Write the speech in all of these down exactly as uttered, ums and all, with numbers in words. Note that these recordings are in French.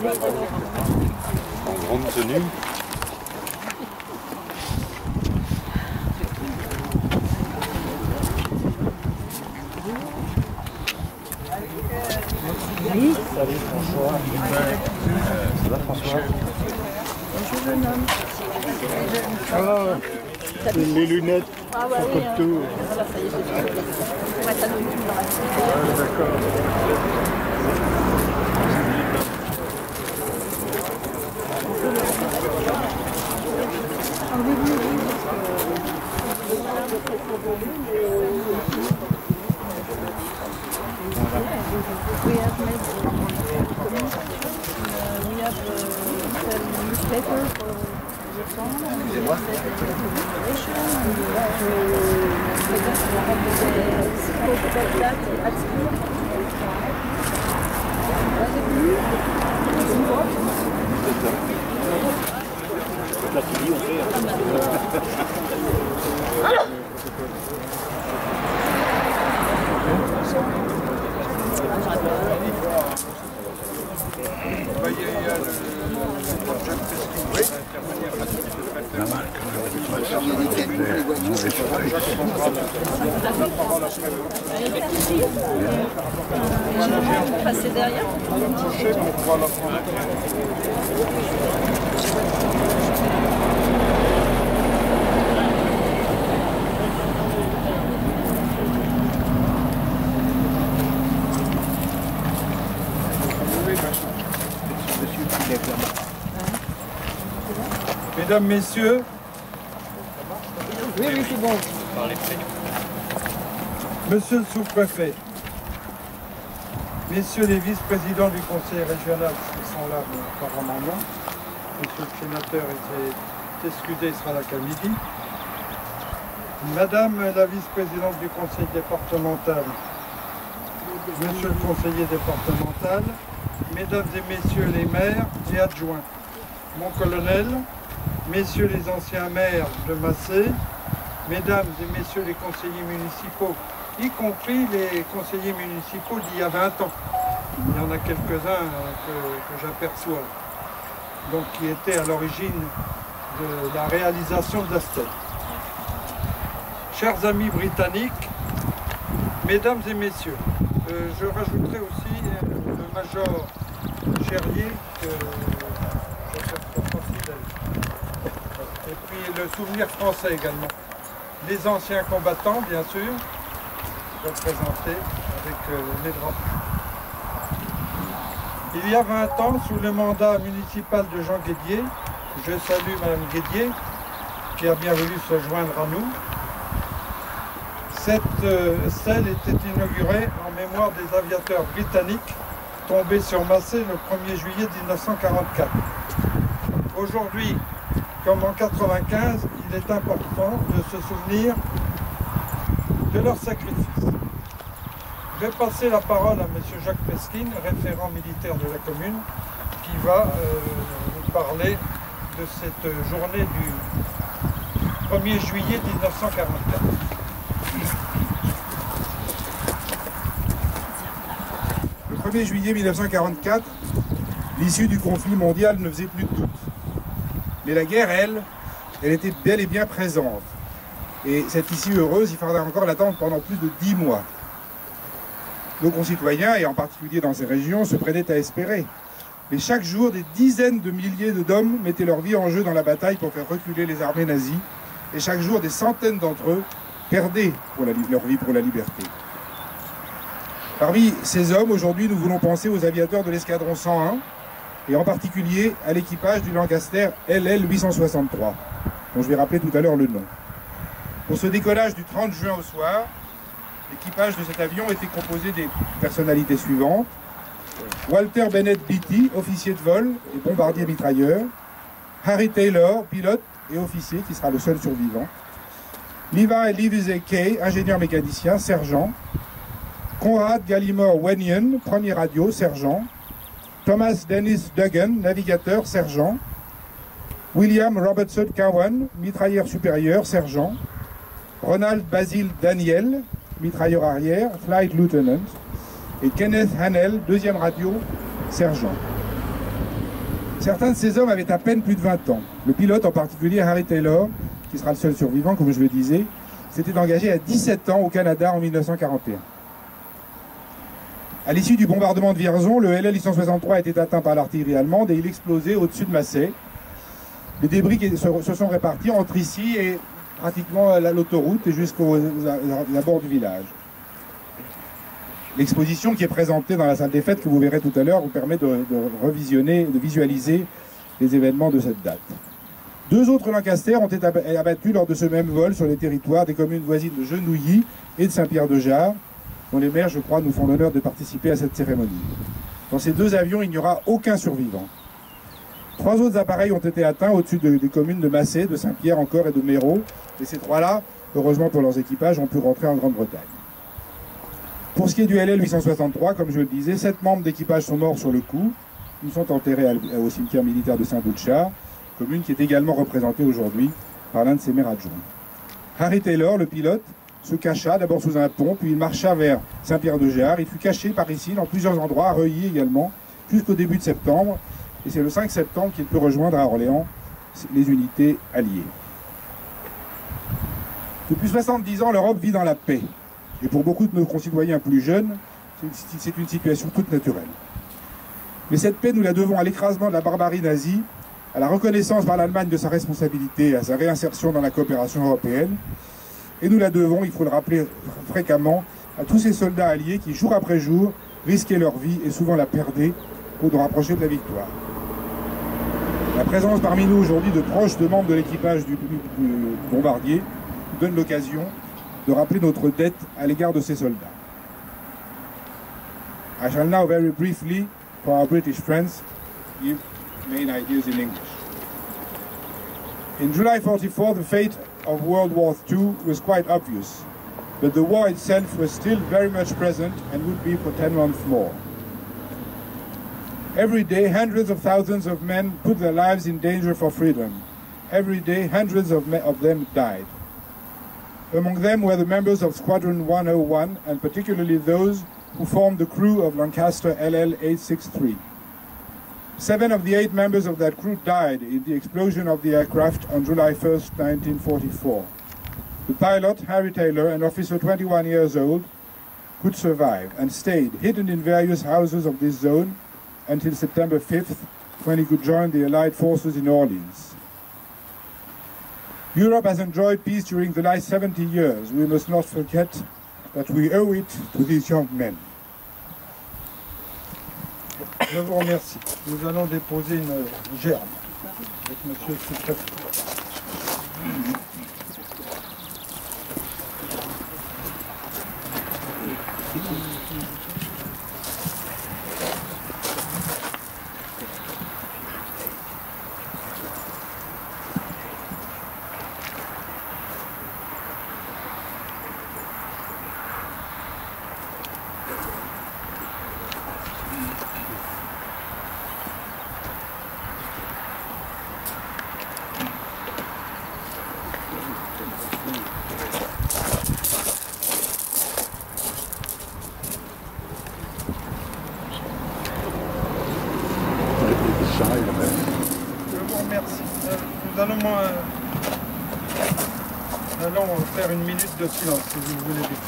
En grande tenue. Oui. Salut François. Ça va François? Bonjour jeune homme. Ah, les lunettes, Ah bah ça oui, coûte hein. tout. Voilà, ça y est, c'est fait. On va mettre la nourriture dans la Ah, d'accord. Ah oui, oui, oui. We have made, uh, we have uh, sell newspaper for the song. Excusez-moi. La fille, on fait. Passer derrière. Mesdames, Messieurs, Oui, oui, c'est bon. Monsieur le sous-préfet, Messieurs les vice-présidents du conseil régional qui sont là par amendement, Monsieur le sénateur est excusé, il sera là qu'à midi, Madame la vice-présidente du conseil départemental, Monsieur le conseiller départemental, Mesdames et Messieurs les maires et adjoints, mon colonel, Messieurs les anciens maires de Massé, Mesdames et Messieurs les conseillers municipaux, y compris les conseillers municipaux d'il y a vingt ans. Il y en a quelques-uns que, que j'aperçois, donc qui étaient à l'origine de la réalisation de l'Astel. Chers amis britanniques, Mesdames et Messieurs, euh, je rajouterai aussi euh, le major Cherrier que j'aperçois fidèle. Et puis le souvenir français également. Les anciens combattants, bien sûr, représentés avec euh, les drapeaux. Il y a vingt ans, sous le mandat municipal de Jean Guédier, je salue Madame Guédier, qui a bien voulu se joindre à nous. Cette euh, stèle était inaugurée en mémoire des aviateurs britanniques tombés sur Massé le premier juillet mille neuf cent quarante-quatre. Aujourd'hui, comme en mille neuf cent quatre-vingt-quinze, il est important de se souvenir de leur sacrifice. Je vais passer la parole à M. Jacques Pesquine, référent militaire de la commune, qui va euh, nous parler de cette journée du premier juillet mille neuf cent quarante-quatre. Le premier juillet mille neuf cent quarante-quatre, l'issue du conflit mondial ne faisait plus de doute. Mais la guerre, elle, elle était bel et bien présente. Et cette issue heureuse, il faudra encore l'attendre pendant plus de dix mois. Nos concitoyens, et en particulier dans ces régions, se prenaient à espérer. Mais chaque jour, des dizaines de milliers d'hommes mettaient leur vie en jeu dans la bataille pour faire reculer les armées nazies. Et chaque jour, des centaines d'entre eux perdaient pour la, leur vie pour la liberté. Parmi ces hommes, aujourd'hui, nous voulons penser aux aviateurs de l'escadron cent un, et en particulier à l'équipage du Lancaster L L huit cent soixante-trois, dont je vais rappeler tout à l'heure le nom. Pour ce décollage du trente juin au soir, l'équipage de cet avion était composé des personnalités suivantes. Walter Bennett Beatty, officier de vol et bombardier mitrailleur. Harry Taylor, pilote et officier, qui sera le seul survivant. Levi Livesey Kay, ingénieur mécanicien, sergent. Conrad Gallimore Wenyon, premier radio, sergent. Thomas Dennis Duggan, navigateur, sergent. William Robertson Cowan, mitrailleur supérieur, sergent. Ronald Basil Daniel, mitrailleur arrière, flight lieutenant. Et Kenneth Hanel, deuxième radio, sergent. Certains de ces hommes avaient à peine plus de vingt ans. Le pilote, en particulier Harry Taylor, qui sera le seul survivant, comme je le disais, s'était engagé à dix-sept ans au Canada en mille neuf cent quarante et un. À l'issue du bombardement de Vierzon, le L L huit cent soixante-trois était atteint par l'artillerie allemande et il explosait au-dessus de Massé. Les débris qui se sont répartis entre ici et pratiquement l'autoroute et jusqu'aux abords du village. L'exposition qui est présentée dans la salle des fêtes, que vous verrez tout à l'heure, vous permet de, de revisionner, de visualiser les événements de cette date. Deux autres Lancaster ont été abattus lors de ce même vol sur les territoires des communes voisines de Genouilly et de Saint-Pierre-de-Jard, dont les maires, je crois, nous font l'honneur de participer à cette cérémonie. Dans ces deux avions, il n'y aura aucun survivant. Trois autres appareils ont été atteints au-dessus de, des communes de Massé, de Saint-Pierre encore et de Méreau, et ces trois-là, heureusement pour leurs équipages, ont pu rentrer en Grande-Bretagne. Pour ce qui est du L L huit cent soixante-trois, comme je le disais, sept membres d'équipage sont morts sur le coup. Ils sont enterrés au cimetière militaire de Saint-Bouchard, commune qui est également représentée aujourd'hui par l'un de ses maires adjoints. Harry Taylor, le pilote, se cacha d'abord sous un pont, puis il marcha vers Saint-Pierre-de-Jard. Il fut caché par ici, dans plusieurs endroits, à Reuilly également, jusqu'au début de septembre. Et c'est le cinq septembre qu'il peut rejoindre à Orléans les unités alliées. Depuis soixante-dix ans, l'Europe vit dans la paix. Et pour beaucoup de nos concitoyens plus jeunes, c'est une situation toute naturelle. Mais cette paix, nous la devons à l'écrasement de la barbarie nazie, à la reconnaissance par l'Allemagne de sa responsabilité, à sa réinsertion dans la coopération européenne, et nous la devons, il faut le rappeler fréquemment, à tous ces soldats alliés qui, jour après jour, risquaient leur vie et souvent la perdaient pour nous rapprocher de la victoire. La présence parmi nous aujourd'hui de proches de membres de l'équipage du, du, du bombardier nous donne l'occasion de rappeler notre dette à l'égard de ces soldats. I shall now very briefly, for our British friends, give main ideas in English. In July forty-four, the fate of World War Two was quite obvious, but the war itself was still very much present and would be for ten months more. Every day, hundreds of thousands of men put their lives in danger for freedom. Every day, hundreds of, of them died. Among them were the members of Squadron one oh one, and particularly those who formed the crew of Lancaster L L eight sixty-three. Seven of the eight members of that crew died in the explosion of the aircraft on July first, nineteen forty-four. The pilot, Harry Taylor, an officer twenty-one years old, could survive and stayed hidden in various houses of this zone until September fifth, when he could join the Allied forces in Orleans. Europe has enjoyed peace during the last seventy years. We must not forget that we owe it to these young men. Je vous remercie. Nous allons déposer une gerbe avec monsieur le sous-préfet. Je vous remercie. Nous allons, euh, nous allons faire une minute de silence, si vous voulez bien.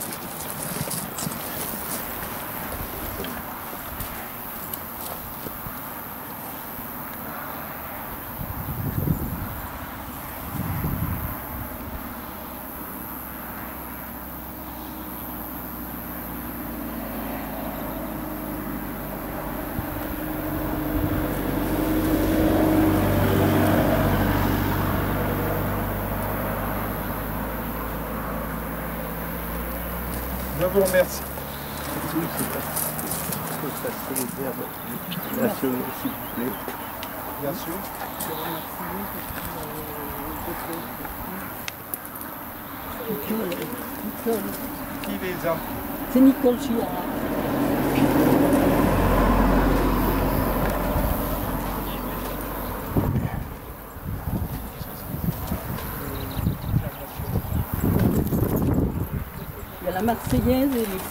Je vous remercie. Bien sûr. Qui les a? C'est Nicole Chiara. Il y a la Marseillaise et les...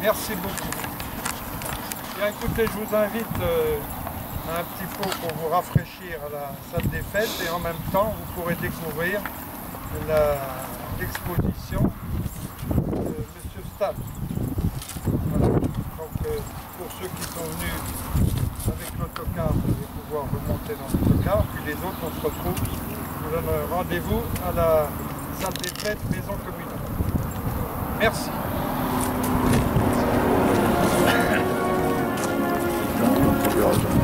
Merci beaucoup. Bien écoutez, je vous invite euh, à un petit pot pour vous rafraîchir à la salle des fêtes et en même temps vous pourrez découvrir l'exposition de M. Stahl. Voilà. Donc euh, pour ceux qui sont venus avec l'autocar, vous allez pouvoir remonter dans l'autocar, puis les autres on se retrouve, je vous donne rendez-vous à la salle des fêtes maison communale. Merci. Merci.